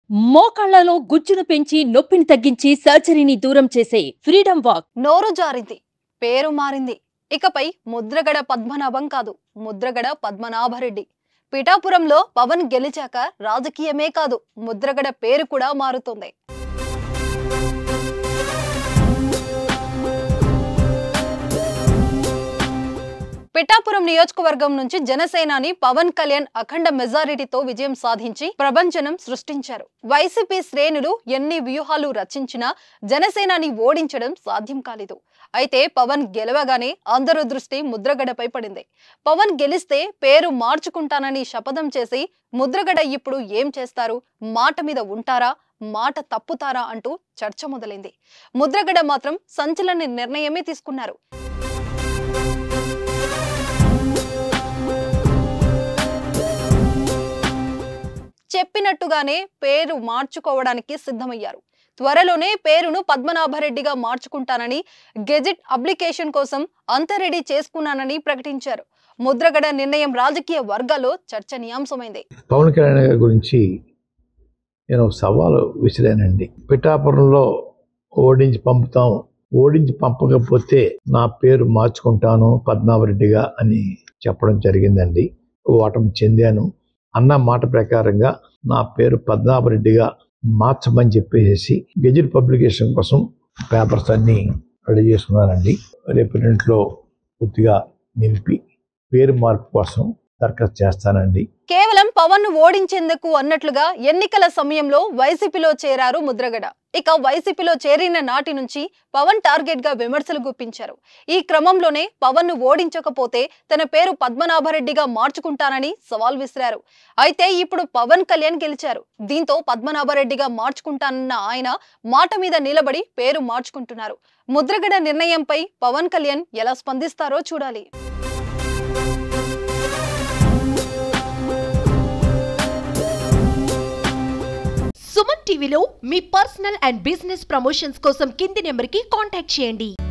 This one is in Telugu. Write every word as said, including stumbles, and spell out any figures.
మోకాళ్లలో గుజ్జును పెంచి నొప్పిని తగ్గించి సర్జరీని దూరం చేసే ఫ్రీడమ్ వాక్. నోరు జారింది, పేరు మారింది. ఇకపై ముద్రగడ పద్మనాభం కాదు, ముద్రగడ పద్మనాభరెడ్డి. పిఠాపురంలో పవన్ గెలిచాక రాజకీయమే కాదు, ముద్రగడ పేరు కూడా మారుతుంది. పిఠాపురం నియోజకవర్గం నుంచి జనసేనాని పవన్ కళ్యాణ్ అఖండ మెజారిటీతో విజయం సాధించి ప్రభంజనం సృష్టించారు. వైసీపీ శ్రేణులు ఎన్ని వ్యూహాలు రచించినా జనసేనాని ఓడించడం సాధ్యం కాలేదు. అయితే పవన్ గెలవగానే అందరూ దృష్టి ముద్రగడపై పడింది. పవన్ గెలిస్తే పేరు మార్చుకుంటానని శపథం చేసి ముద్రగడ ఇప్పుడు ఏం చేస్తారు, మాట మీద ఉంటారా, మాట తప్పుతారా అంటూ చర్చ మొదలైంది. ముద్రగడ మాత్రం సంచలన నిర్ణయమే తీసుకున్నారు. చెప్పినట్టుగానే పేరు మార్చుకోవడానికి సిద్ధమయ్యారు. త్వరలోనే పేరును పద్మనాభరెడ్డిగా మార్చుకుంటానని, గెజిట్ అప్లికేషన్ కోసం అంత రెడీ చేసుకున్నానని ప్రకటించారు. ముద్రగడ నిర్ణయం రాజకీయ వర్గాల్లో చర్చనీయాంశమైంది. పవన్ కళ్యాణ్ గారి గురించి నేను సవాలు విసిరానండి. పిఠాపురంలో ఓడించి పంపుతాం, ఓడించి పంపకపోతే నా పేరు మార్చుకుంటాను పద్మనాభరెడ్డిగా అని చెప్పడం జరిగిందండి. ఓటమి చెందాను. అన్న మాట ప్రకారంగా నా పేరు పద్మనాభరెడ్డిగా మార్చమని చెప్పేసి గెజిట్ పబ్లికేషన్ కోసం పేపర్స్ అన్ని రెడీ చేసుకున్నానండి. రేపు పూర్తిగా నిలిపి పేరు మార్పు కోసం దరఖాస్తు చేస్తానండి. కేవలం పవన్ ను ఓడించేందుకు అన్నట్లుగా ఎన్నికల సమయంలో వైసీపీలో చేరారు ముద్రగడ. ఇక వైసీపీలో చేరిన నాటి నుంచి పవన్ టార్గెట్ గా విమర్శలు గుప్పించారు. ఈ క్రమంలోనే పవన్ ను ఓడించకపోతే తన పేరు పద్మనాభరెడ్డిగా మార్చుకుంటానని సవాల్ విసిరారు. అయితే ఇప్పుడు పవన్ కళ్యాణ్ గెలిచారు. దీంతో పద్మనాభరెడ్డిగా మార్చుకుంటానన్న ఆయన మాట మీద నిలబడి పేరు మార్చుకుంటున్నారు. ముద్రగడ నిర్ణయంపై పవన్ కళ్యాణ్ ఎలా స్పందిస్తారో చూడాలి. సుమన్ టీవీలో మీ పర్సనల్ అండ్ బిజినెస్ ప్రమోషన్స్ కోసం కింది నెంబర్కి కాంటాక్ట్ చేయండి.